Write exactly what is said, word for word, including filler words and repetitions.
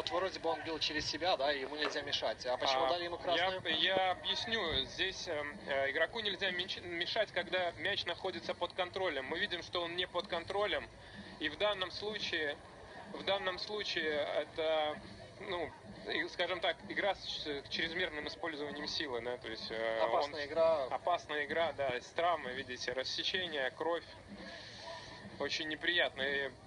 вот вроде бы он бил через себя, да, и ему нельзя мешать. А почему А, дали ему красную? Я, я объясню. Здесь э, игроку нельзя мешать, когда мяч находится под контролем. Мы видим, что он не под контролем. И в данном случае, в данном случае это, ну, скажем так, игра с чрезмерным использованием силы, да, то есть э, Опасная он, игра. Опасная игра, да, с травмой, видите, рассечение, кровь. Очень неприятно. И